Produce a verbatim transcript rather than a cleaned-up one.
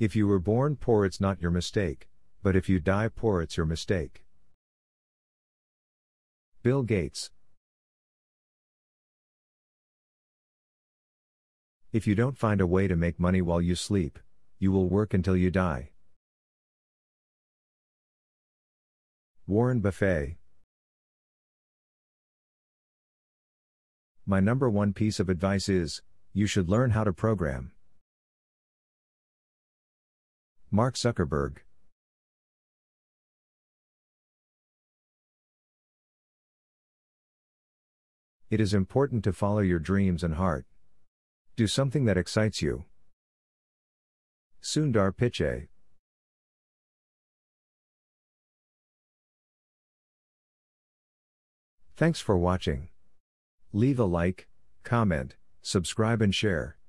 If you were born poor, it's not your mistake, but if you die poor, it's your mistake. Bill Gates. If you don't find a way to make money while you sleep, you will work until you die. Warren Buffett. My number one piece of advice is, you should learn how to program. Mark Zuckerberg. It is important to follow your dreams and heart. Do something that excites you. Sundar Pichai. Thanks for watching. Leave a like, comment, subscribe and share.